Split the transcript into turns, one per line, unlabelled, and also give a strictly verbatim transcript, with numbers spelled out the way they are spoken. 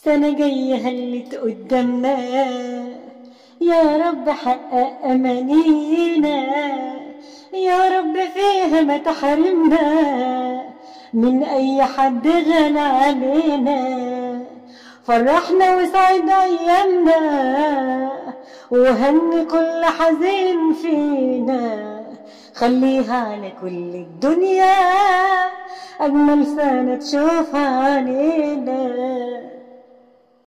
سنة جاية هلت قدامنا، يا رب حقق أمانينا، يا رب فيها ما تحرمنا من أي حد غنى علينا. فرحنا وسعد أيامنا وهني كل حزين فينا، خليها على كل الدنيا أجمل سنة تشوفها علينا.